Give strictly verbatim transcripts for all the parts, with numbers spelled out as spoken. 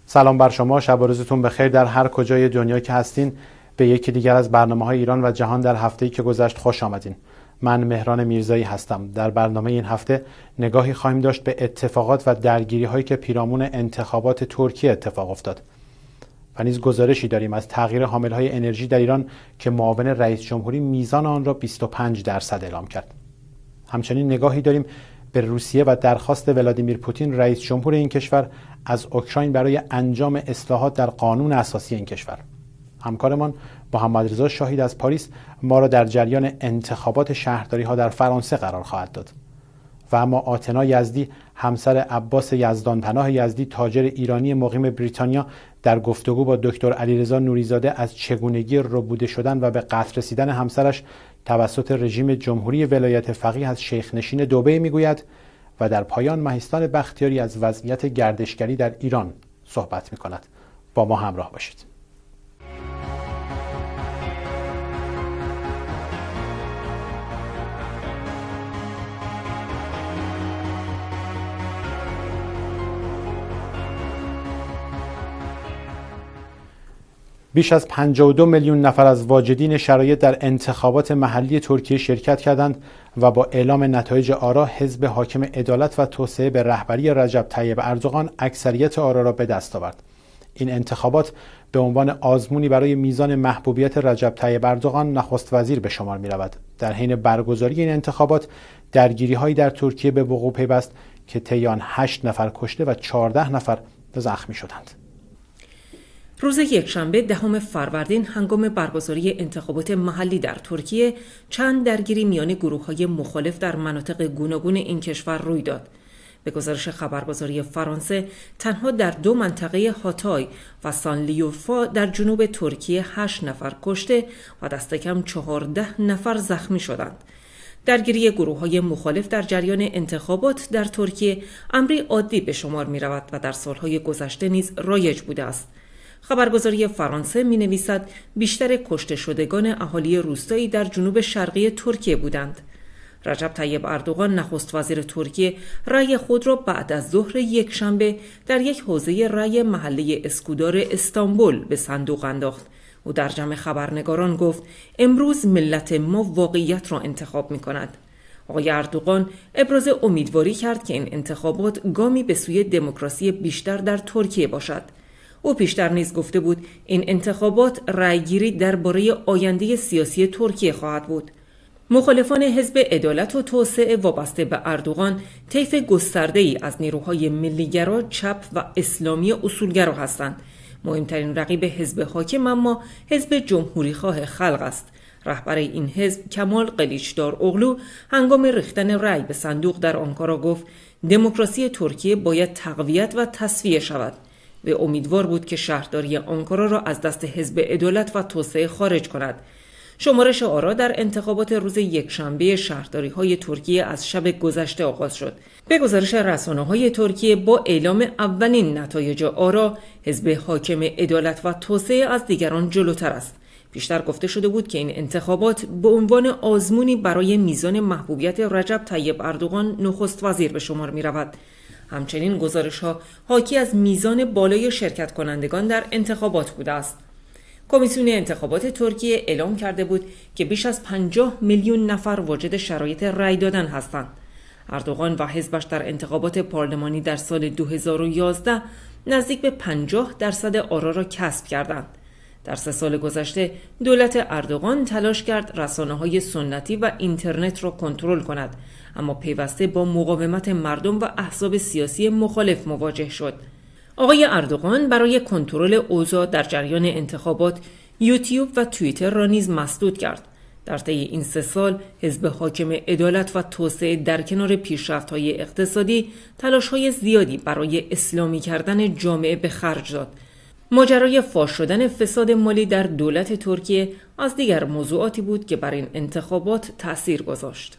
سلام بر شما، شب و روزتون بخیر در هر کجای دنیا که هستین. به یکی دیگر از برنامه‌های ایران و جهان در هفته‌ای که گذشت خوش آمدین. من مهران میرزایی هستم. در برنامه این هفته نگاهی خواهیم داشت به اتفاقات و درگیری‌هایی که پیرامون انتخابات ترکیه اتفاق افتاد. و نیز گزارشی داریم از تغییر حامل‌های انرژی در ایران که معاون رئیس جمهوری میزان آن را بیست و پنج درصد اعلام کرد. همچنین نگاهی داریم به روسیه و درخواست ولادیمیر پوتین رئیس جمهور این کشور از اوکراین برای انجام اصلاحات در قانون اساسی این کشور. همکارمان محمد رضا شاهید از پاریس ما را در جریان انتخابات شهرداری ها در فرانسه قرار خواهد داد. و اما آتنا یزدی همسر عباس یزدان پناه یزدی تاجر ایرانی مقیم بریتانیا در گفتگو با دکتر علیرضا نوریزاده از چگونگی ربوده شدن و به قتل رسیدن همسرش توسط رژیم جمهوری ولایت فقیه از شیخ نشین دبی میگوید و در پایان مهیستان بختیاری از وضعیت گردشگری در ایران صحبت میکند. با ما همراه باشید. بیش از پنجاه و دو میلیون نفر از واجدین شرایط در انتخابات محلی ترکیه شرکت کردند و با اعلام نتایج آرا حزب حاکم عدالت و توسعه به رهبری رجب طیب اردوغان اکثریت آرا را به دست آورد. این انتخابات به عنوان آزمونی برای میزان محبوبیت رجب طیب اردوغان نخست وزیر به شمار می رود. در حین برگزاری این انتخابات درگیری‌هایی در ترکیه به وقوع پیوست که طی آن هشت نفر کشته و چهارده نفر زخمی شدند. روز یکشنبه دهم فروردین هنگام برگزاری انتخابات محلی در ترکیه چند درگیری میان گروه‌های مخالف در مناطق گوناگون این کشور روی داد. به گزارش خبرگزاری فرانسه تنها در دو منطقه هاتای و سانلیورفا در جنوب ترکیه هشت نفر کشته و دست کم چهارده نفر زخمی شدند. درگیری گروه‌های مخالف در جریان انتخابات در ترکیه امری عادی به شمار می‌رود و در سال‌های گذشته نیز رایج بوده است. خبرگزاری فرانسه می نویسد بیشتر کشته شدگان اهالی روستایی در جنوب شرقی ترکیه بودند. رجب طیب اردوغان نخست وزیر ترکیه رأی خود را بعد از ظهر یکشنبه در یک حوزه رأی محله اسکودار استانبول به صندوق انداخت. او در جمع خبرنگاران گفت امروز ملت ما واقعیت را انتخاب می کند. آقای اردوغان ابراز امیدواری کرد که این انتخابات گامی به سوی دموکراسی بیشتر در ترکیه باشد. او پیشتر نیز گفته بود این انتخابات رأیگیری درباره آینده سیاسی ترکیه خواهد بود. مخالفان حزب عدالت و توسعه وابسته به اردوغان طیف گسترده‌ای از نیروهای ملیگرا، چپ و اسلامی اصولگرا هستند. مهمترین رقیب حزب حاکم اما حزب جمهوریخواه خلق است. رهبر این حزب کمال قلیچدار اغلو هنگام ریختن رأی به صندوق در آنکارا گفت دموکراسی ترکیه باید تقویت و تصفیه شود. و امیدوار بود که شهرداری آنکارا را از دست حزب عدالت و توسعه خارج کند. شمارش آرا در انتخابات روز یکشنبه شهرداری‌های ترکیه از شب گذشته آغاز شد. به گزارش رسانه‌های ترکیه با اعلام اولین نتایج آرا، حزب حاکم عدالت و توسعه از دیگران جلوتر است. پیشتر گفته شده بود که این انتخابات به عنوان آزمونی برای میزان محبوبیت رجب طیب اردوغان نخست وزیر به شمار می‌رود. همچنین گزارش‌ها حاکی از میزان بالای شرکت کنندگان در انتخابات بوده است. کمیسیون انتخابات ترکیه اعلام کرده بود که بیش از پنجاه میلیون نفر واجد شرایط رأی دادن هستند. اردوغان و حزبش در انتخابات پارلمانی در سال دو هزار و یازده نزدیک به پنجاه درصد آرا را کسب کردند. در سه سال گذشته دولت اردوغان تلاش کرد رسانه‌های سنتی و اینترنت را کنترل کند، اما پیوسته با مقاومت مردم و احزاب سیاسی مخالف مواجه شد. آقای اردوغان برای کنترل اوضاع در جریان انتخابات یوتیوب و توییتر را نیز مسدود کرد. در طی این سه سال حزب حاکم عدالت و توسعه در کنار پیشرفت‌های اقتصادی تلاش‌های زیادی برای اسلامی کردن جامعه به خرج داد. ماجرای فاش شدن فساد مالی در دولت ترکیه از دیگر موضوعاتی بود که بر این انتخابات تأثیر گذاشت.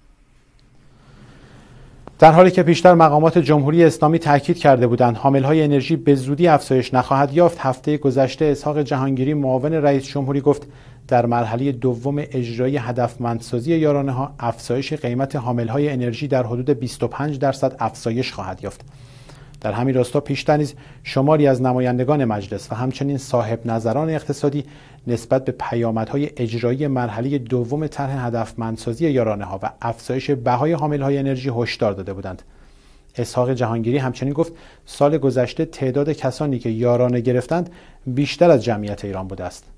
در حالی که پیشتر مقامات جمهوری اسلامی تاکید کرده بودند حامل‌های انرژی به زودی افزایش نخواهد یافت، هفته گذشته اسحاق جهانگیری معاون رئیس جمهوری گفت در مرحله دوم اجرای هدفمندسازی یارانه‌ها افزایش قیمت حامل‌های انرژی در حدود بیست و پنج درصد افزایش خواهد یافت. در همین راستا پیشتر نیز شماری از نمایندگان مجلس و همچنین صاحب نظران اقتصادی نسبت به پیامدهای اجرایی مرحله دوم طرح هدفمندسازی یارانه‌ها و افزایش بهای حامل‌های انرژی هشدار داده بودند. اسحاق جهانگیری همچنین گفت سال گذشته تعداد کسانی که یارانه گرفتند بیشتر از جمعیت ایران بوده است.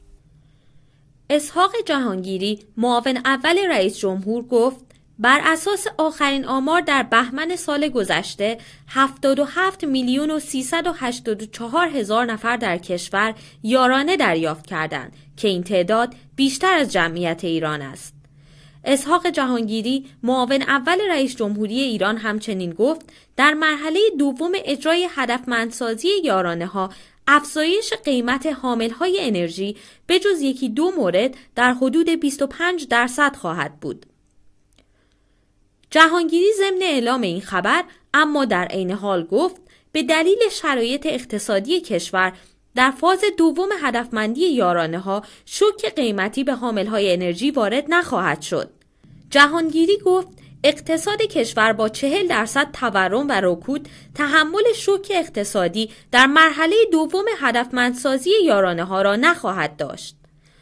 اسحاق جهانگیری معاون اول رئیس جمهور گفت بر اساس آخرین آمار در بهمن سال گذشته هفتاد و هفت میلیون و سیصد و هشتاد و چهار هزار نفر در کشور یارانه دریافت کردند که این تعداد بیشتر از جمعیت ایران است. اسحاق جهانگیری معاون اول رئیس جمهوری ایران همچنین گفت در مرحله دوم اجرای هدفمندسازی یارانه‌ها افزایش قیمت حامل‌های انرژی به جز یکی دو مورد در حدود بیست و پنج درصد خواهد بود. جهانگیری ضمن اعلام این خبر اما در عین حال گفت به دلیل شرایط اقتصادی کشور در فاز دوم هدفمندی یارانه‌ها شوک قیمتی به حامل‌های انرژی وارد نخواهد شد. جهانگیری گفت اقتصاد کشور با چهل درصد تورم و رکود تحمل شوک اقتصادی در مرحله دوم هدفمندسازی یارانه‌ها را نخواهد داشت.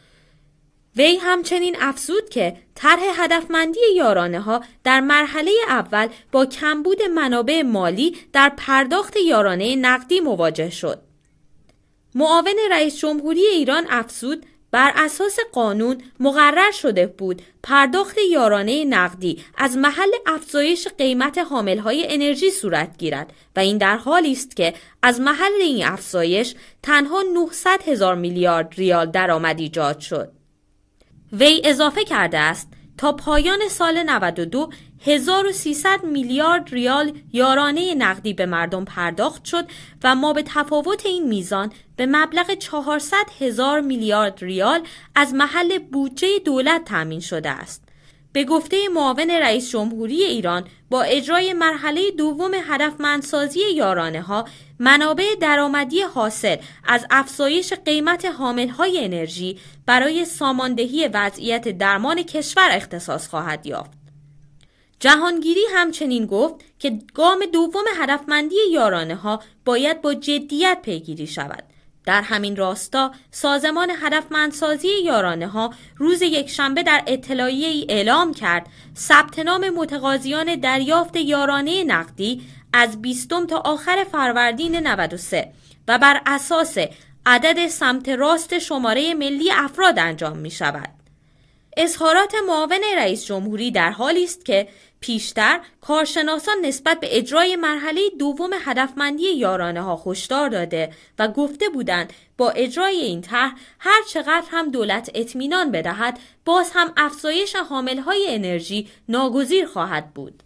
وی همچنین افزود که طرح هدفمندی یارانه‌ها در مرحله اول با کمبود منابع مالی در پرداخت یارانه نقدی مواجه شد. معاون رئیس جمهوری ایران افزود بر اساس قانون مقرر شده بود پرداخت یارانه نقدی از محل افزایش قیمت حامل‌های انرژی صورت گیرد و این در حالی است که از محل این افزایش تنها نهصد هزار میلیارد ریال درآمد ایجاد شد. وی اضافه کرده است تا پایان سال نود و دو هزار و سیصد میلیارد ریال یارانه نقدی به مردم پرداخت شد و ما به تفاوت این میزان به مبلغ چهارصد هزار میلیارد ریال از محل بودجه دولت تامین شده است. به گفته معاون رئیس جمهوری ایران با اجرای مرحله دوم هدفمندسازی یارانه‌ها منابع درآمدی حاصل از افزایش قیمت حامل‌های انرژی برای ساماندهی وضعیت درمان کشور اختصاص خواهد یافت. جهانگیری همچنین گفت که گام دوم هدفمندی یارانه‌ها باید با جدیت پیگیری شود. در همین راستا سازمان هدفمندسازی یارانه‌ها روز یکشنبه در اطلاعیه‌ای اعلام کرد ثبت نام متقاضیان دریافت یارانه نقدی از بیستم تا آخر فروردین نود و سه و بر اساس عدد سمت راست شماره ملی افراد انجام می شود. اظهارات معاون رئیس جمهوری در حالی است که پیشتر کارشناسان نسبت به اجرای مرحله دوم هدفمندی یارانه‌ها هشدار داده و گفته بودند با اجرای این طرح هر چقدر هم دولت اطمینان بدهد باز هم افزایش حامل‌های انرژی ناگزیر خواهد بود.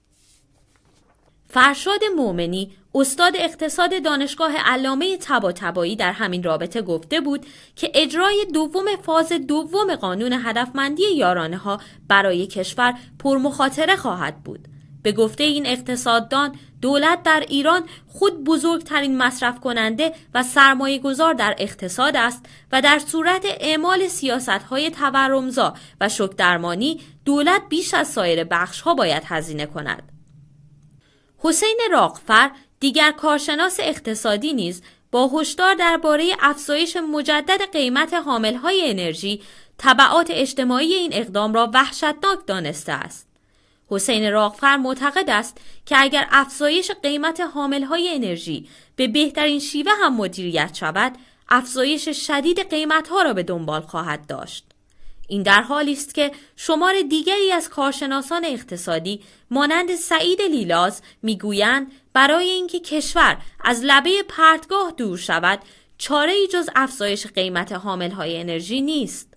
فرشاد مومنی استاد اقتصاد دانشگاه علامه طباطبایی در همین رابطه گفته بود که اجرای دوم فاز دوم قانون هدفمندی یارانه‌ها برای کشور پرمخاطره خواهد بود. به گفته این اقتصاددان دولت در ایران خود بزرگترین مصرف کننده و سرمایه گذار در اقتصاد است و در صورت اعمال سیاست‌های تورمزا و شوک درمانی دولت بیش از سایر بخش‌ها باید هزینه کند. حسین راغفر دیگر کارشناس اقتصادی نیز با هشدار درباره افزایش مجدد قیمت حامل‌های انرژی تبعات اجتماعی این اقدام را وحشتناک دانسته است. حسین راغفر معتقد است که اگر افزایش قیمت حامل‌های انرژی به بهترین شیوه هم مدیریت شود، افزایش شدید قیمت‌ها را به دنبال خواهد داشت. این در حالی است که شمار دیگری از کارشناسان اقتصادی مانند سعید لیلاز میگویند برای اینکه کشور از لبه پرتگاه دور شود چاره‌ای جز افزایش قیمت حامل‌های انرژی نیست.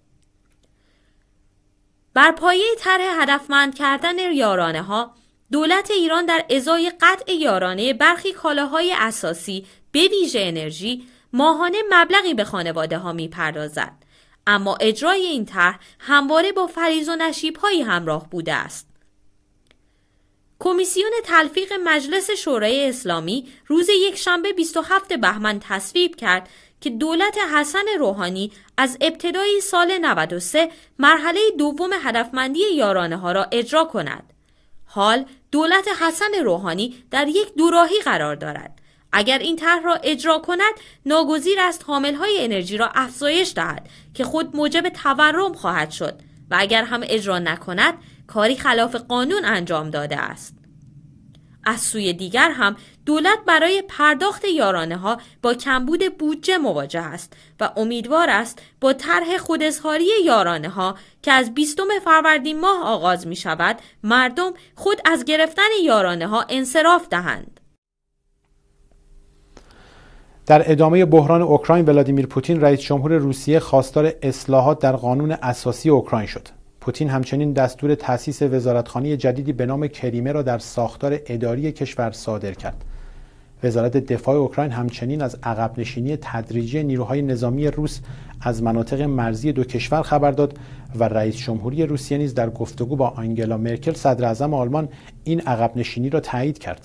بر پایه طرح هدفمند کردن یارانه‌ها، دولت ایران در ازای قطع یارانه برخی کالاهای اساسی به ویژه انرژی ماهانه مبلغی به خانواده‌ها می‌پردازد. اما اجرای این طرح همواره با فریض و نشیب‌هایی همراه بوده است. کمیسیون تلفیق مجلس شورای اسلامی روز یکشنبه بیست و هفتم بهمن تصویب کرد که دولت حسن روحانی از ابتدای سال نود و سه مرحله دوم هدفمندی یارانه‌ها را اجرا کند. حال دولت حسن روحانی در یک دوراهی قرار دارد. اگر این طرح را اجرا کند، ناگزیر است حامل‌های انرژی را افزایش دهد که خود موجب تورم خواهد شد و اگر هم اجرا نکند، کاری خلاف قانون انجام داده است. از سوی دیگر هم دولت برای پرداخت یارانه‌ها با کمبود بودجه مواجه است و امیدوار است با طرح خوداظهاری یارانه‌ها که از بیستم فروردین ماه آغاز می شود، مردم خود از گرفتن یارانه‌ها انصراف دهند. در ادامه بحران اوکراین، ولادیمیر پوتین رئیس جمهور روسیه خواستار اصلاحات در قانون اساسی اوکراین شد. پوتین همچنین دستور تأسیس وزارتخانه جدیدی به نام کریمه را در ساختار اداری کشور صادر کرد. وزارت دفاع اوکراین همچنین از عقب نشینی تدریجی نیروهای نظامی روس از مناطق مرزی دو کشور خبر داد و رئیس جمهوری روسیه نیز در گفتگو با آنگلا مرکل صدر اعظم آلمان این عقب نشینی را تایید کرد.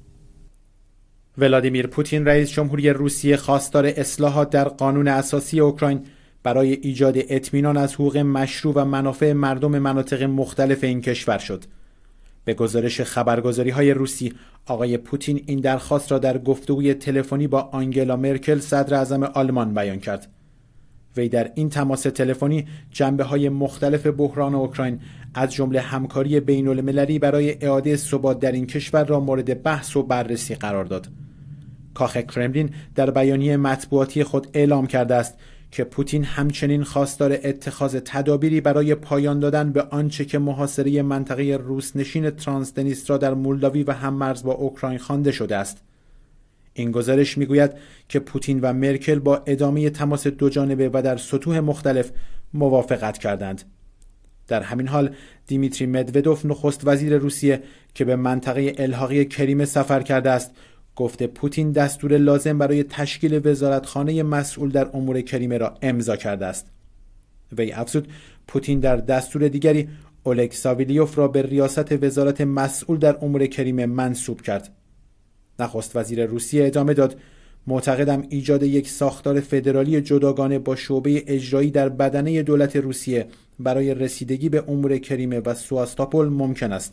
ولادیمیر پوتین رئیس جمهوری روسیه خواستار اصلاحات در قانون اساسی اوکراین برای ایجاد اطمینان از حقوق مشروع و منافع مردم مناطق مختلف این کشور شد. به گزارش خبرگزاری‌های روسی، آقای پوتین این درخواست را در گفتگوی تلفنی با آنگلا مرکل صدر اعظم آلمان بیان کرد. وی در این تماس تلفنی جنبه‌های مختلف بحران اوکراین از جمله همکاری بین‌المللی برای اعاده ثبات در این کشور را مورد بحث و بررسی قرار داد. کاخ کرملین در بیانیه مطبوعاتی خود اعلام کرده است که پوتین همچنین خواستار اتخاذ تدابیری برای پایان دادن به آنچه که محاصره منطقه روس‌نشین ترانسدنیسترا در مولداوی و هممرز با اوکراین خوانده شده است. این گزارش میگوید که پوتین و مرکل با ادامه تماس دو جانبه و در سطوح مختلف موافقت کردند. در همین حال دیمیتری مدودوف نخست وزیر روسیه که به منطقه الحاقی کریمه سفر کرده است، گفته پوتین دستور لازم برای تشکیل وزارتخانه مسئول در امور کریمه را امضا کرده است. وی افزود پوتین در دستور دیگری اولگ ساویلیوف را به ریاست وزارت مسئول در امور کریمه منصوب کرد. نخست وزیر روسیه ادامه داد: معتقدم ایجاد یک ساختار فدرالی جداگانه با شعبه اجرایی در بدنه دولت روسیه برای رسیدگی به امور کریمه و سواستاپول ممکن است.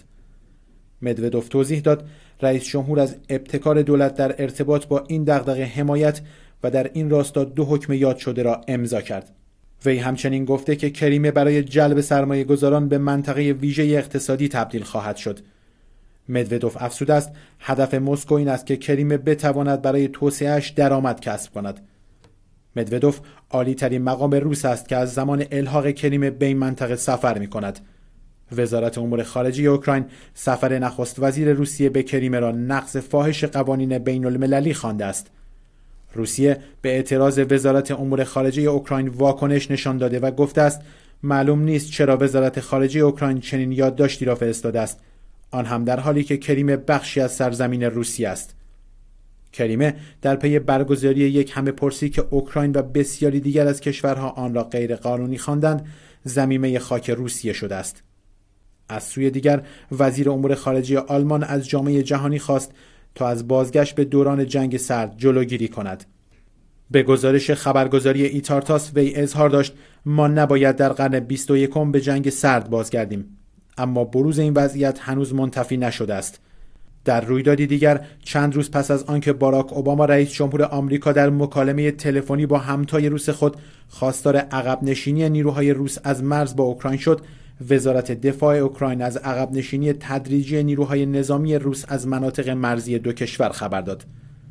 مدودوف توضیح داد رئیس جمهور از ابتکار دولت در ارتباط با این دغدغه حمایت و در این راستا دو حکم یاد شده را امضا کرد. وی همچنین گفته که کریمه برای جلب سرمایه گذاران به منطقه ویژه اقتصادی تبدیل خواهد شد. مدودوف افزوده است هدف مسکو این است که کریمه بتواند برای توسعه‌اش درآمد کسب کند. مدودوف عالی ترین مقام روس است که از زمان الحاق کریمه به این منطقه سفر می کند. وزارت امور خارجه اوکراین سفر نخست وزیر روسیه به کریمه را نقض فاحش قوانین بین المللی خوانده است. روسیه به اعتراض وزارت امور خارجه اوکراین واکنش نشان داده و گفته است معلوم نیست چرا وزارت خارجه اوکراین چنین یادداشتی را فرستاده است، آن هم در حالی که کریمه بخشی از سرزمین روسیه است. کریمه در پی برگزاری یک همه‌پرسی که اوکراین و بسیاری دیگر از کشورها آن را غیر قانونی خواندند، ضمیمه خاک روسیه شده است. از سوی دیگر وزیر امور خارجه آلمان از جامعه جهانی خواست تا از بازگشت به دوران جنگ سرد جلوگیری کند. به گزارش خبرگزاری ایتارتاس وی اظهار داشت ما نباید در قرن بیست و یکم به جنگ سرد بازگردیم، اما بروز این وضعیت هنوز منتفی نشده است. در رویدادی دیگر چند روز پس از آنکه باراک اوباما رئیس جمهور آمریکا در مکالمه تلفنی با همتای روس خود خواستار عقب نشینی نیروهای روس از مرز با اوکراین شد، وزارت دفاع اوکراین از عقب نشینی تدریجی نیروهای نظامی روس از مناطق مرزی دو کشور خبر داد.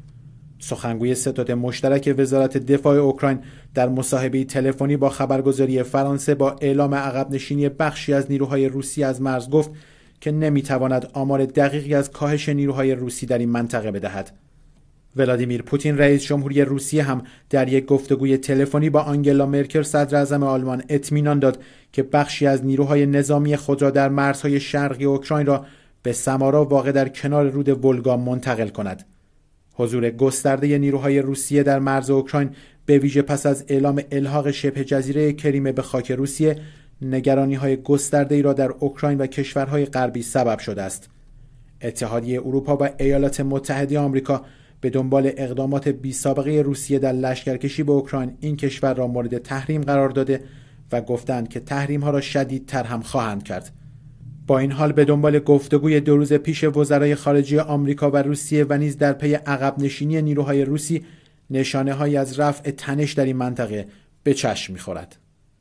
سخنگوی ستاد مشترک وزارت دفاع اوکراین در مصاحبه تلفنی با خبرگزاری فرانسه با اعلام عقب نشینی بخشی از نیروهای روسی از مرز گفت که نمیتواند آمار دقیقی از کاهش نیروهای روسی در این منطقه بدهد. ولادیمیر پوتین رئیس جمهوری روسیه هم در یک گفتگوی تلفنی با آنگلا مرکل صدر اعظم آلمان اطمینان داد که بخشی از نیروهای نظامی خود را در مرزهای شرقی اوکراین را به سمارا واقع در کنار رود ولگا منتقل کند. حضور گسترده نیروهای روسیه در مرز اوکراین به ویژه پس از اعلام الحاق شبه جزیره کریمه به خاک روسیه نگرانی‌های گسترده‌ای را در اوکراین و کشورهای غربی سبب شده است. اتحادیه اروپا و ایالات متحده آمریکا به دنبال اقدامات بی‌سابقه روسیه در لشکرکشی به اوکراین این کشور را مورد تحریم قرار داده و گفتند که تحریم‌ها را شدیدتر هم خواهند کرد. با این حال به دنبال گفتگوی دو روز پیش وزرای خارجه آمریکا و روسیه و نیز در پی عقب نشینی نیروهای روسی، نشانه‌هایی از رفع تنش در این منطقه به چشم می‌خورد.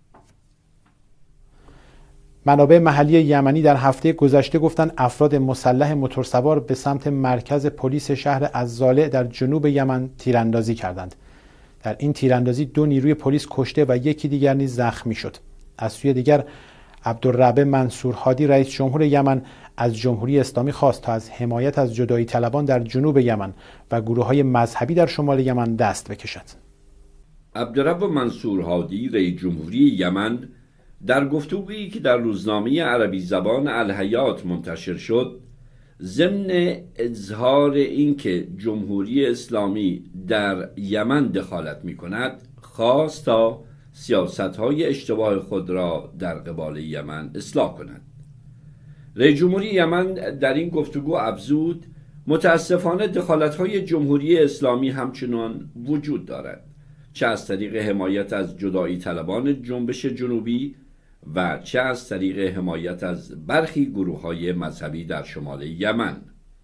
منابع محلی یمنی در هفته گذشته گفتند افراد مسلح موتورسوار به سمت مرکز پلیس شهر الزالع در جنوب یمن تیراندازی کردند. در این تیراندازی دو نیروی پلیس کشته و یکی دیگر نیز زخمی شد. از سوی دیگر عبدالرب منصور هادی رئیس جمهور یمن از جمهوری اسلامی خواست تا از حمایت از جدایی طلبان در جنوب یمن و گروه‌های مذهبی در شمال یمن دست بکشد. عبدالرب منصور هادی رئیس جمهوری یمن در گفتگویی که در روزنامه عربی زبان الحیات منتشر شد، ضمن اظهار اینکه جمهوری اسلامی در یمن دخالت می‌کند، خواست تا سیاست‌های اشتباه خود را در قبال یمن اصلاح کند. رئیس جمهوری یمن در این گفتگو افزود متاسفانه دخالت‌های جمهوری اسلامی همچنان وجود دارد، چه از طریق حمایت از جدایی طلبان جنبش جنوبی و چه از طریق حمایت از برخی گروه‌های مذهبی در شمال یمن.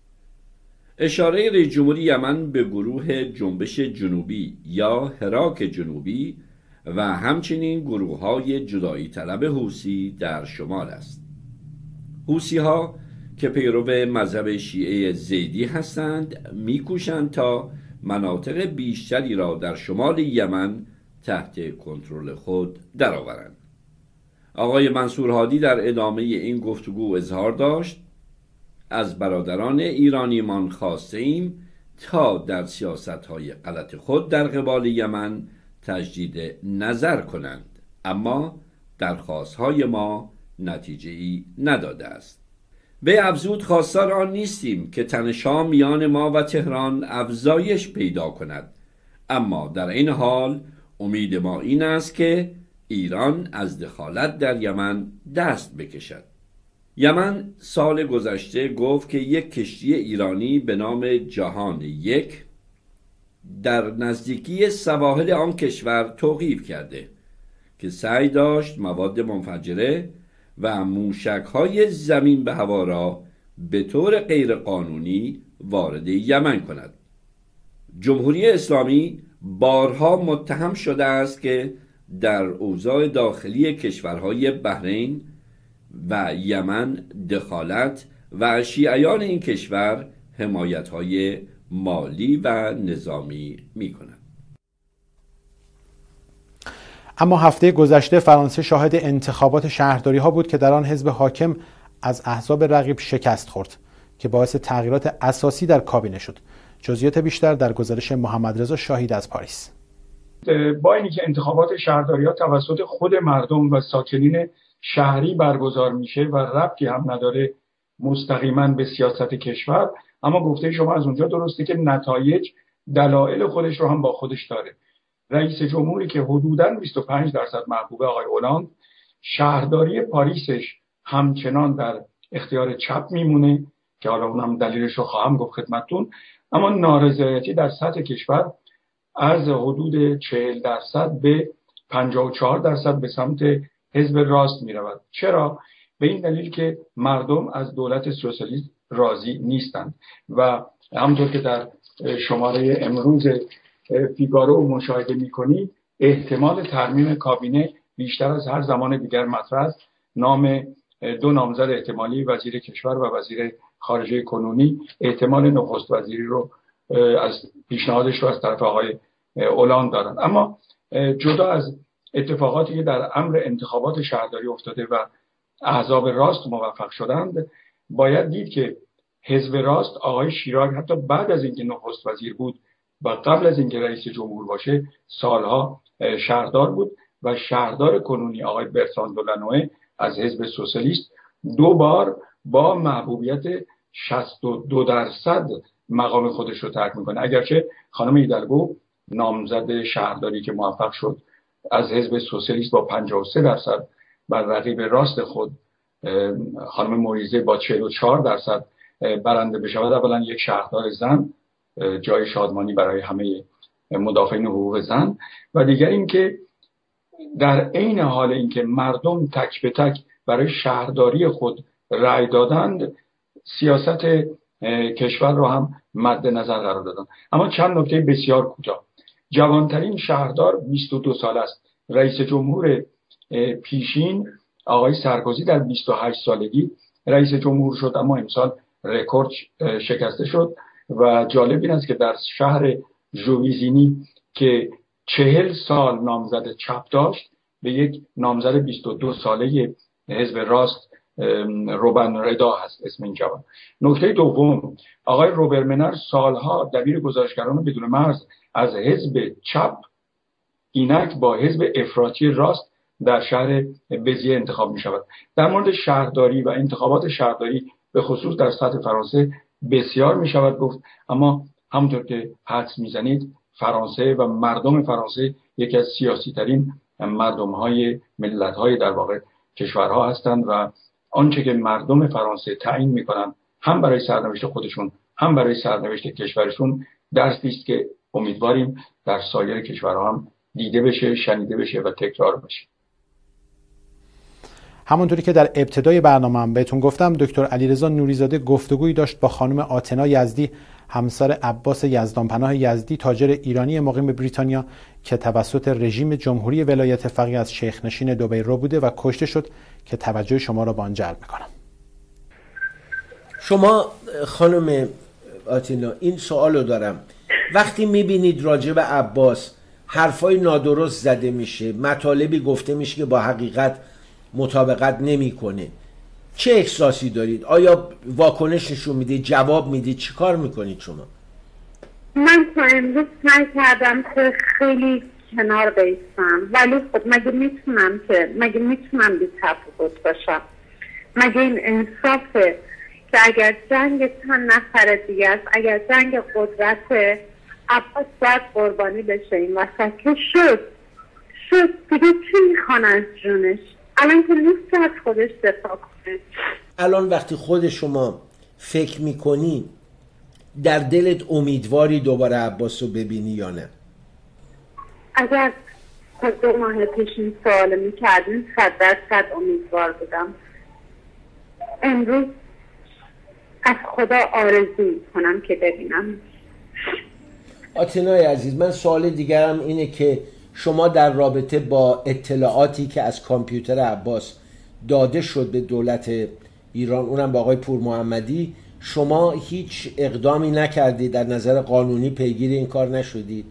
اشاره رئیس جمهوری یمن به گروه جنبش جنوبی یا حراک جنوبی و همچنین گروه‌های جدایی طلب حوثی در شمال است. حوثی‌ها که پیرو مذهب شیعه زیدی هستند، می‌کوشند تا مناطق بیشتری را در شمال یمن تحت کنترل خود درآورند. آقای منصور هادی در ادامه این گفتگو اظهار داشت از برادران ایرانیمان خواسته ایم تا در سیاست‌های غلط خود در قبال یمن تجدید نظر کنند، اما درخواست‌های ما نتیجه‌ای نداده است. به افزود خواستار آن نیستیم که تنش‌ها میان ما و تهران افزایش پیدا کند، اما در این حال امید ما این است که ایران از دخالت در یمن دست بکشد. یمن سال گذشته گفت که یک کشتی ایرانی به نام جهان یک در نزدیکی سواحل آن کشور توقیف کرده که سعی داشت مواد منفجره و موشک‌های زمین به هوا را به طور غیرقانونی وارد یمن کند. جمهوری اسلامی بارها متهم شده است که در اوضاع داخلی کشورهای بحرین و یمن دخالت و شیعیان این کشور حمایت‌های مالی و نظامی می‌کند. اما هفته گذشته فرانسه شاهد انتخابات شهرداری‌ها بود که در آن حزب حاکم از احزاب رقیب شکست خورد که باعث تغییرات اساسی در کابینه شد. جزئیات بیشتر در گزارش محمد رضا شاهید از پاریس. با اینکه که انتخابات شهرداری‌ها توسط خود مردم و ساکنین شهری برگزار میشه و ربطی هم نداره مستقیما به سیاست کشور، اما گفته شما از اونجا درسته که نتایج دلایل خودش رو هم با خودش داره. رئیس جمهوری که حدوداً بیست و پنج درصد محبوب آقای اولاند، شهرداری پاریسش همچنان در اختیار چپ میمونه که حالا اونم دلیلش رو خواهم گفت خدمتتون، اما نارضایتی در سطح کشور از حدود چهل درصد به پنجاه و چهار درصد به سمت حزب راست می رود. چرا؟ به این دلیل که مردم از دولت سوسیالیست راضی نیستند و همونطور که در شماره امروز فیگارو مشاهده می کنید، احتمال ترمیم کابینه بیشتر از هر زمان دیگر مطرح است. نام دو نامزد احتمالی وزیر کشور و وزیر خارجه کنونی احتمال نخست وزیری رو از پیشنهادش رو از طرف آقای اولاند دارند. اما جدا از اتفاقاتی که در امر انتخابات شهرداری افتاده و احزاب راست موفق شدند، باید دید که حزب راست آقای شیراک حتی بعد از اینکه نخست وزیر بود و قبل از اینکه رئیس جمهور باشه سالها شهردار بود و شهردار کنونی آقای برتراند دولانوئه از حزب سوسیالیست دو بار با محبوبیت شصت و دو درصد مقام خودش رو ترک میکنه. اگرچه خانم ایدلگو نامزد شهرداری که موفق شد از حزب سوسیالیست با پنجاه و سه درصد بر رقیب راست خود خانم موریزه با چهل و چهار درصد برنده بشود، اولا یک شهردار زن، جای شادمانی برای همه مدافعین حقوق زن، و دیگر اینکه در عین حال اینکه مردم تک به تک برای شهرداری خود رأی دادند سیاست کشور رو هم مد نظر قرار دادن. اما چند نکته بسیار کوتاه. جوانترین شهردار بیست و دو ساله است. رئیس جمهور پیشین آقای سرکوزی در بیست و هشت سالگی رئیس جمهور شد، اما امسال رکورد شکسته شد و جالب این است که در شهر ژویزینی که چهل سال نامزد چپ داشت به یک نامزد بیست و دو ساله حزب راست روبن ردا هست اسم این جوان. نکته دوم، آقای روبرمنر سالها دبیر گزارشگران بدون مرز از حزب چپ اینک با حزب افراطی راست در شهر بزیه انتخاب می شود. در مورد شهرداری و انتخابات شهرداری به خصوص در سطح فرانسه بسیار می شود گفت، اما همونطور که حدس می زنید فرانسه و مردم فرانسه یکی از سیاسی ترین مردم های ملت های در واقع کشورها هستند و آنچه که مردم فرانسه تعیین می کنند هم برای سرنوشت خودشون هم برای سرنوشت کشورشون درسی است که امیدواریم در سایر کشورها هم دیده بشه، شنیده بشه و تکرار بشه. همونطوری که در ابتدای برنامه هم بهتون گفتم، دکتر علیرضا نوریزاده گفتگویی داشت با خانم آتنا یزدی، همسر عباس یزدانپناه یزدی، تاجر ایرانی مقیم بریتانیا که توسط رژیم جمهوری ولایت فقیه از شیخ نشین دبی رو بوده و کشته شد، که توجه شما را به آن جلب میکنم. شما خانم آتنا این سوالو دارم، وقتی میبینید راجع به عباس حرفای نادرست زده میشه، مطالبی گفته میشه که با حقیقت مطابقت نمیکنه، چه احساسی دارید؟ آیا واکنش نشون میدید، جواب میدید، چی کار میکنید شما؟ من تا امروز سعی کردم که خیلی کنار بیستم، ولی خب مگه میتونم که مگه میتونم بی تفاوت باشم؟ مگه این انصافه که اگر جنگ چند نفر دیگه است، اگر جنگ قدرت عباس باید قربانی بشه این وسط که شد شد دیگه چی میخوان از جونش؟ الان که نیست از خودش دفاع کنه. الان وقتی خود شما فکر میکنی در دلت امیدواری دوباره عباس رو ببینی یا نه؟ اگر خود دو ماه پیش این سوال میکردیم صد درصد امیدوار بودم. امروز از خدا آرزو میکنم که ببینم. آتنای عزیز، من سوال دیگرم اینه که شما در رابطه با اطلاعاتی که از کامپیوتر عباس داده شد به دولت ایران، اونم با آقای پور محمدی، شما هیچ اقدامی نکردید؟ در نظر قانونی پیگیر این کار نشدید؟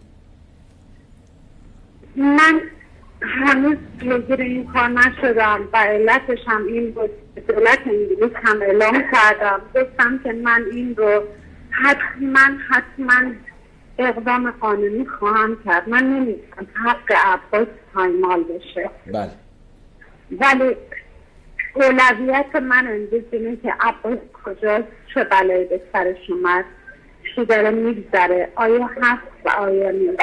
من هنوز پیگیر این کار نشدم و علتش هم این بود، دولت انگلیس هم اعلام کردم، گفتم که من این رو حتما حتما اقدام قانونی خواهم کرد. من نمی‌دونم حق عباس پایمال بشه. بله. ولی اولویت من امروز اینه که عباس کجاست، چه بلایی به سرش اومد، چی داره میگذره، آیا هست و آیا نیست.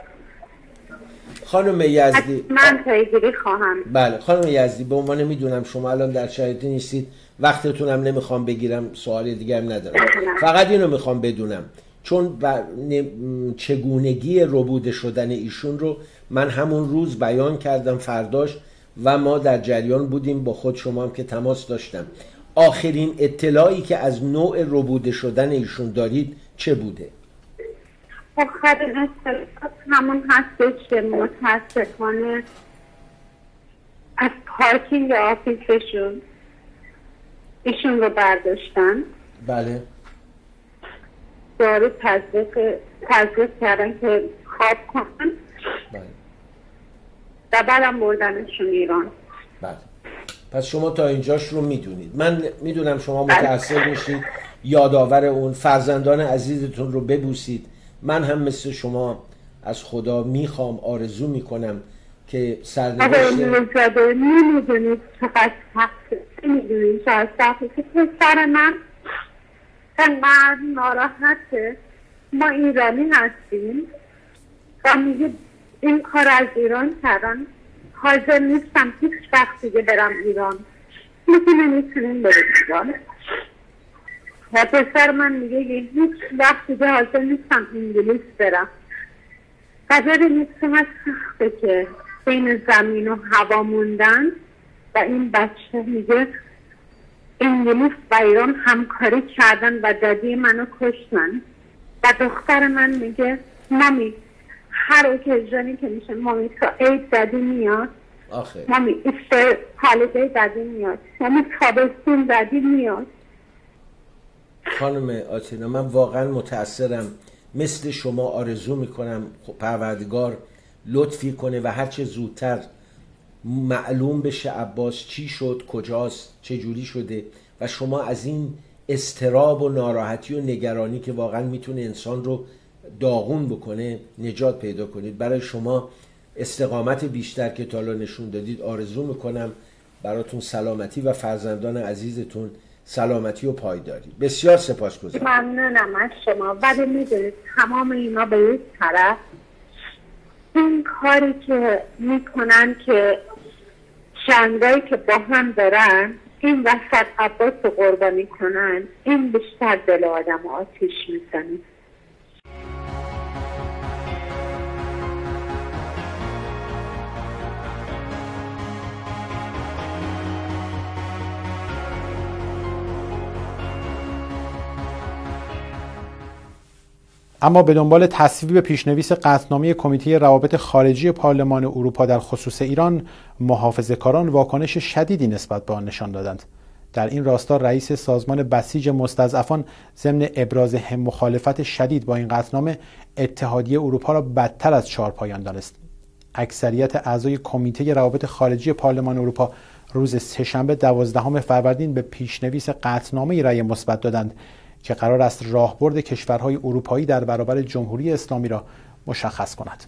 خانم یزدی من پیگیری خواهم. بله خانم یزدی، به عنوان میدونم شما الان در شرایطی نیستید، وقتتونم نمیخوام بگیرم، سوال دیگه هم ندارم، فقط اینو میخوام بدونم، چون چگونگی ربوده شدن ایشون رو من همون روز بیان کردم فرداش و ما در جریان بودیم، با خود شما هم که تماس داشتم. آخرین اطلاعی که از نوع ربوده شدن ایشون دارید چه بوده؟ آخرین اطلاعات همون هستش که متاسفانه از پارکینگ آفیسشون ایشون رو برداشتن. بله. دارو تزریق تزریق کردن که خواب کنن. بله. و بعدم بردنشون ایران. بله. پس شما تا اینجاش رو میدونید. من میدونم شما متأثر میشید، یادآور اون فرزندان عزیزتون رو ببوسید. من هم مثل شما از خدا میخوام، آرزو میکنم که سرنوشت آقای نمیدونید چقدر سخته، نمیدونید چقدر سخته که پسر من انقدر ناراحته. ما ایرانی هستیم و میگه این کار از ایران کردن، حاضر نیستم هیچ وقت دیگه برم ایران، میگه نمیتونیم بریم ایران. و پسر من میگه هیچ وقت دیگه حاضر نیستم انگلیس برم. قدر نیستم از سخته که بین زمین و هوا موندن و این بچه میگه انگلیس و ایران همکاری کردن و دادی منو کشتن و دختر من میگه مامی هر اوکیژنی که میشه مامی تا عید دادی میاد، آخه مامی ایستر هالیدی دادی میاد، مامی تابستون دادی میاد. خانم آتینا من واقعا متأثرم، مثل شما آرزو میکنم پروردگار لطفی کنه و هرچه زودتر معلوم بشه عباس چی شد، کجاست، چه جوری شده و شما از این اضطراب و ناراحتی و نگرانی که واقعا میتونه انسان رو داغون بکنه نجات پیدا کنید. برای شما استقامت بیشتر که تا حالا نشون دادید آرزو میکنم، براتون سلامتی و فرزندان عزیزتون سلامتی و پایداری. بسیار سپاسگزارم. ممنونم از شما. ولی میدونید تمام اینا به یک طرف این کاری که میکنن که چندایی که با هم دارن این وسط عباس رو قربانی کنن، این بیشتر دل آدم آتیش میزنه. اما به دنبال تصویب پیشنویس قطعنامه کمیته روابط خارجی پارلمان اروپا در خصوص ایران، محافظه‌کاران واکنش شدیدی نسبت به آن نشان دادند. در این راستا رئیس سازمان بسیج مستضعفان ضمن ابراز هم مخالفت شدید با این قطعنامه، اتحادیه اروپا را بدتر از چهارپایان دانست. اکثریت اعضای کمیته روابط خارجی پارلمان اروپا روز سه‌شنبه دوازدهم فروردین به پیشنویس قطعنامه رأی مثبت دادند که قرار است راهبرد کشورهای اروپایی در برابر جمهوری اسلامی را مشخص کند.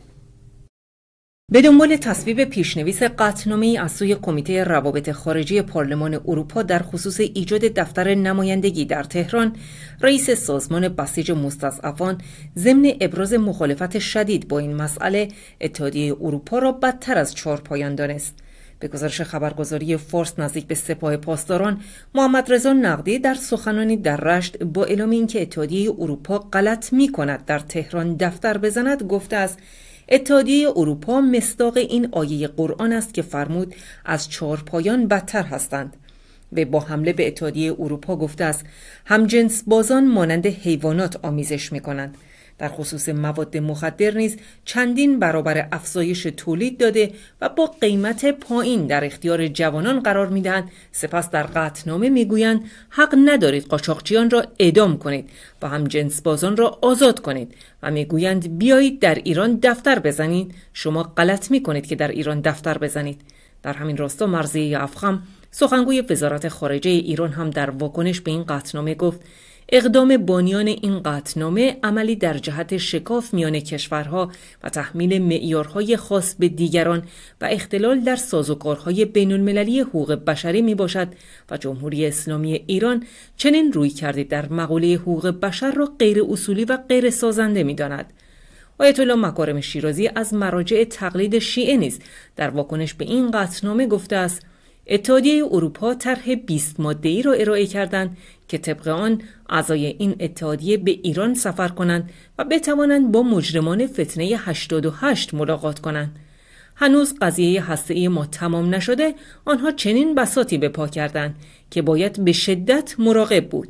به دنبال تصویب پیشنویس قطعنامه‌ای از سوی کمیته روابط خارجی پارلمان اروپا در خصوص ایجاد دفتر نمایندگی در تهران، رئیس سازمان بسیج مستضعفان ضمن ابراز مخالفت شدید با این مسئله، اتحادیه اروپا را بدتر از چهارپایان دانست. به گزارش خبرگزاری فارس نزدیک به سپاه پاسداران، محمد رضا نقدی در سخنانی در رشت با اعلام اینکه اتحادیه اروپا غلط می‌کند در تهران دفتر بزند گفته است اتحادیه اروپا مصداق این آیه قرآن است که فرمود از چهارپایان بدتر هستند. و با حمله به اتحادیه اروپا گفته است همجنس بازان مانند حیوانات آمیزش می‌کنند. در خصوص مواد مخدر نیز چندین برابر افزایش تولید داده و با قیمت پایین در اختیار جوانان قرار میدهند. سپس در قطعنامه میگویند حق ندارید قاچاقچیان را اعدام کنید و هم جنس بازان را آزاد کنید و میگویند بیایید در ایران دفتر بزنید. شما غلط میکنید که در ایران دفتر بزنید. در همین راستا مرضیه افخم سخنگوی وزارت خارجه ایران هم در واکنش به این قطعنامه گفت اقدام بانیان این قطعنامه عملی در جهت شکاف میان کشورها و تحمیل معیارهای خاص به دیگران و اختلال در سازوکارهای بین‌المللی حقوق بشری می باشد و جمهوری اسلامی ایران چنین روی کرده در مقوله حقوق بشر را غیر اصولی و غیر سازنده می داند. آیت الله مکارم شیرازی از مراجع تقلید شیعه نیز در واکنش به این قطعنامه گفته است اتحادیه اروپا طرح بیست ماده‌ای را ارائه کردند که طبق آن اعضای این اتحادیه به ایران سفر کنند و بتوانند با مجرمان فتنه هشتاد و هشت ملاقات کنند. هنوز قضیه هسته‌ای ما تمام نشده، آنها چنین بساطی به پا کردند که باید به شدت مراقب بود.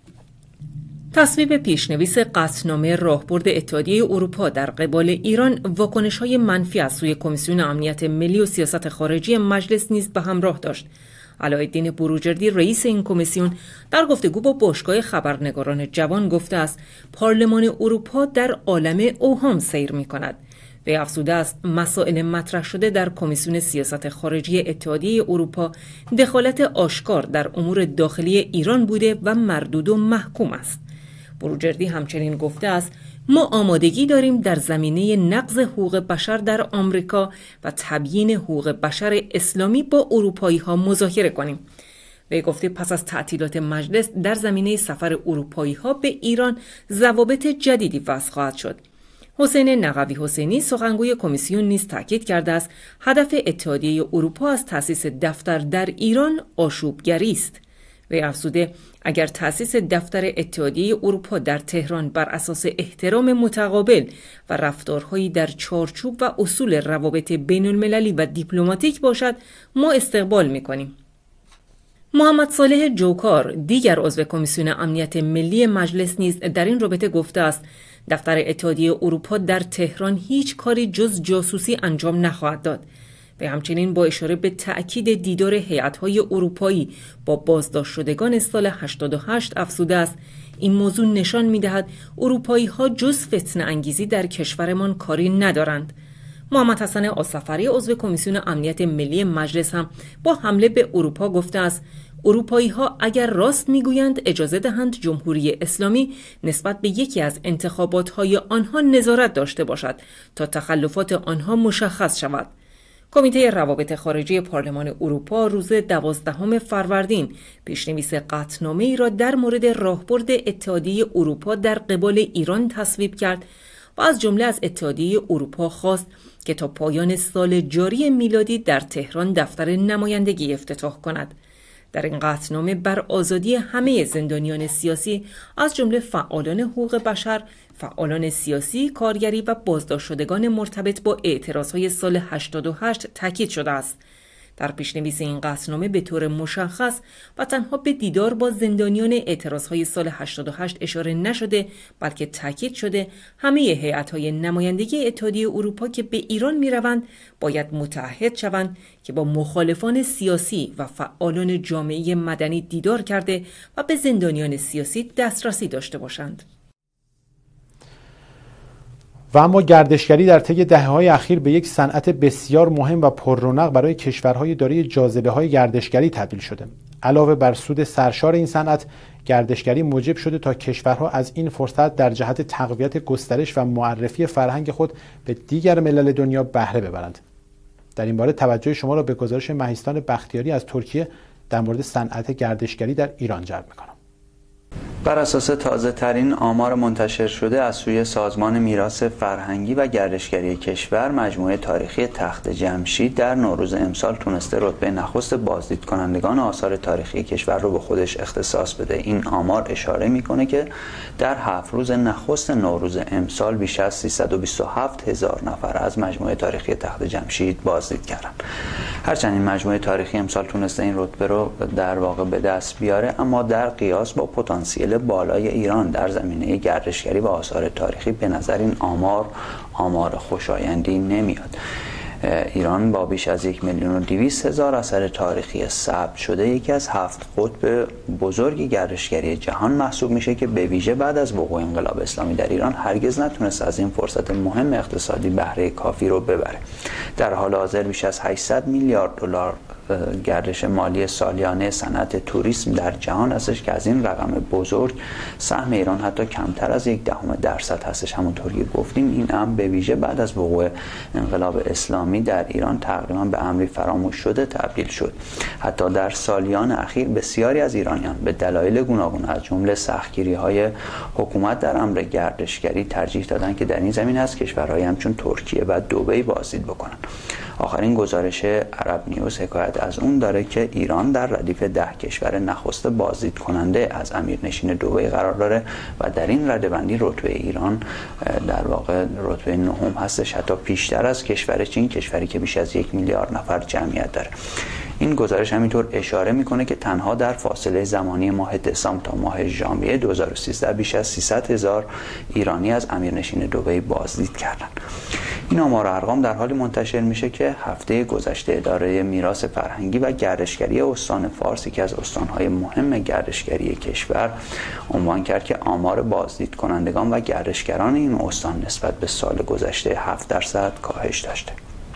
تصویب پیشنویس قطعنامه راهبرد اتحادیه اروپا در قبال ایران واکنش‌های منفی از سوی کمیسیون امنیت ملی و سیاست خارجی مجلس نیز به همراه داشت. علاءالدین بروجردی رئیس این کمیسیون در گفتگو با باشگاه خبرنگاران جوان گفته است پارلمان اروپا در عالم اوهام سیر می‌کند. وی افزوده است مسائل مطرح شده در کمیسیون سیاست خارجی اتحادیه اروپا دخالت آشکار در امور داخلی ایران بوده و مردود و محکوم است. بروجردی همچنین گفته است ما آمادگی داریم در زمینه نقض حقوق بشر در آمریکا و تبیین حقوق بشر اسلامی با اروپایی ها مذاکره کنیم. وی گفته پس از تعطیلات مجلس در زمینه سفر اروپایی ها به ایران ضوابط جدیدی وضع خواهد شد. حسین نقوی حسینی سخنگوی کمیسیون نیز تاکید کرده است هدف اتحادیه اروپا از تأسیس دفتر در ایران آشوبگری است. وی افزوده اگر تأسیس دفتر اتحادیه اروپا در تهران بر اساس احترام متقابل و رفتارهایی در چارچوب و اصول روابط بین المللی و دیپلماتیک باشد ما استقبال می‌کنیم. محمد صالح جوکار دیگر عضو کمیسیون امنیت ملی مجلس نیز در این رابطه گفته است دفتر اتحادیه اروپا در تهران هیچ کاری جز جاسوسی انجام نخواهد داد و همچنین با اشاره به تأکید دیدار هیئت‌های اروپایی با بازداشت شدگان سال هشتاد و هشت افزوده است این موضوع نشان می‌دهد اروپایی‌ها جز فتنه انگیزی در کشورمان کاری ندارند. محمد حسن آصفری عضو کمیسیون امنیت ملی مجلس هم با حمله به اروپا گفته است اروپایی‌ها اگر راست می‌گویند اجازه دهند جمهوری اسلامی نسبت به یکی از انتخابات‌های آنها نظارت داشته باشد تا تخلفات آنها مشخص شود. کمیته روابط خارجی پارلمان اروپا روز دوازدهم فروردین پیشنویس قطعنامه‌ای را در مورد راهبرد اتحادیه اروپا در قبال ایران تصویب کرد و از جمله از اتحادیه اروپا خواست که تا پایان سال جاری میلادی در تهران دفتر نمایندگی افتتاح کند. در این قطعنامه بر آزادی همه زندانیان سیاسی از جمله فعالان حقوق بشر، فعالان سیاسی، کارگری و بازداشت شدگان مرتبط با اعتراضهای سال هشتاد و هشت تاکید شده است. در پیشنویس این قطعنامه به طور مشخص و تنها به دیدار با زندانیان اعتراضهای سال هشتاد و هشت اشاره نشده بلکه تاکید شده همه هیئت‌های نمایندگی اتحادیه اروپا که به ایران می‌روند باید متعهد شوند که با مخالفان سیاسی و فعالان جامعه مدنی دیدار کرده و به زندانیان سیاسی دسترسی داشته باشند. و اما گردشگری در طی دهه‌های اخیر به یک صنعت بسیار مهم و پررونق برای کشورهای دارای جاذبه‌های گردشگری تبدیل شده. علاوه بر سود سرشار این صنعت، گردشگری موجب شده تا کشورها از این فرصت در جهت تقویت گسترش و معرفی فرهنگ خود به دیگر ملل دنیا بهره ببرند. در این باره توجه شما را به گزارش مهیستان بختیاری از ترکیه در مورد صنعت گردشگری در ایران جلب می‌کنم. بر اساس تازه ترین آمار منتشر شده از سوی سازمان میراث فرهنگی و گردشگری کشور، مجموعه تاریخی تخت جمشید در نوروز امسال تونسته رتبه نخست بازدید کنندگان آثار تاریخی کشور رو به خودش اختصاص بده. این آمار اشاره میکنه که در هفت روز نخست نوروز امسال بیش از سیصد و بیست و هفت هزار نفر از مجموعه تاریخی تخت جمشید بازدید کردند. هرچند این مجموعه تاریخی امسال تونسته این رتبه رو در واقع به دست بیاره، اما در قیاس با پتانسیل بالای ایران در زمینه گردشگری و آثار تاریخی به نظر این آمار آمار خوشایندی نمیاد. ایران با بیش از یک میلیون و دویست هزار اثر تاریخی ثبت شده یکی از هفت قطب بزرگ گردشگری جهان محسوب میشه که به ویژه بعد از وقوع انقلاب اسلامی در ایران هرگز نتونست از این فرصت مهم اقتصادی بهره کافی رو ببره. در حال حاضر بیش از هشتصد میلیارد دلار گردش مالی سالیانه صنعت توریسم در جهان هستش که از این رقم بزرگ سهم ایران حتی کمتر از یک دهم درصد هستش. همونطور که گفتیم این امر به ویژه بعد از وقوع انقلاب اسلامی در ایران تقریبا به امری فراموش شده تبدیل شد. حتی در سالیان اخیر بسیاری از ایرانیان به دلایل گوناگون از جمله سختگیری‌های حکومت در امر گردشگری ترجیح دادند که در این زمینه از کشورهای همچون ترکیه و دبی بازدید بکنند. آخرین گزارش عرب نیوز حکایت از اون داره که ایران در ردیف ده کشور نخست بازدید کننده از امیرنشین دبی قرار داره و در این رده‌بندی رتبه ایران در واقع رتبه نهم هستش، حتی بیشتر از کشور چین، کشوری که بیش از یک میلیارد نفر جمعیت داره. این گزارش همینطور اشاره میکنه که تنها در فاصله زمانی ماه دسامبر تا ماه ژانویه دو هزار و سیزده بیش از سیصد هزار ایرانی از امیرنشین دبی بازدید کردند. این آمار و ارقام در حالی منتشر میشه که هفته گذشته اداره میراث فرهنگی و گردشگری استان فارس، که از استانهای مهم گردشگری کشور، عنوان کرد که آمار بازدید کنندگان و گردشگران این استان نسبت به سال گذشته هفت درصد کاهش داشته.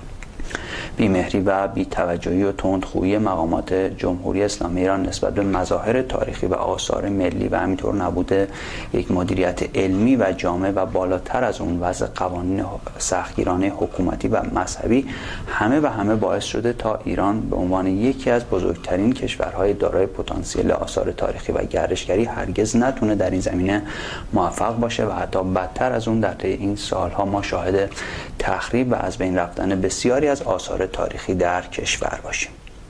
بی‌مهری و بی‌توجهی و تندخویی مقامات جمهوری اسلامی ایران نسبت به مظاهر تاریخی و آثار ملی و همینطور نبود یک مدیریت علمی و جامع و بالاتر از اون وضع قوانین سختگیرانه حکومتی و مذهبی همه و همه باعث شده تا ایران به عنوان یکی از بزرگترین کشورهای دارای پتانسیل آثار تاریخی و گردشگری هرگز نتونه در این زمینه موفق باشه و حتی بدتر از اون در طی این سالها ما شاهد تخریب و از بین رفتن بسیاری از آثار تاریخی در کشور باشیم.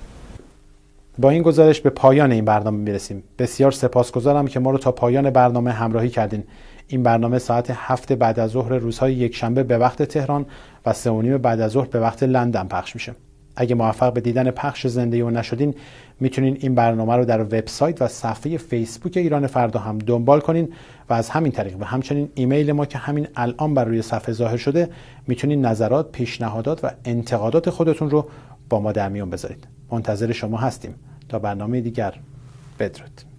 با این گزارش به پایان این برنامه میرسیم. بسیار سپاسگزارم که ما رو تا پایان برنامه همراهی کردین. این برنامه ساعت هفت بعد از ظهر روزهای یک شنبه به وقت تهران و سه و نیم بعد از ظهر به وقت لندن پخش میشه. اگه موفق به دیدن پخش زنده اون نشدین، میتونین این برنامه رو در وبسایت و صفحه فیسبوک ایران فردا هم دنبال کنین و از همین طریق و همچنین ایمیل ما که همین الان بر روی صفحه ظاهر شده میتونین نظرات، پیشنهادات و انتقادات خودتون رو با ما در میون بذارید. منتظر شما هستیم. تا برنامه دیگر، بدرود.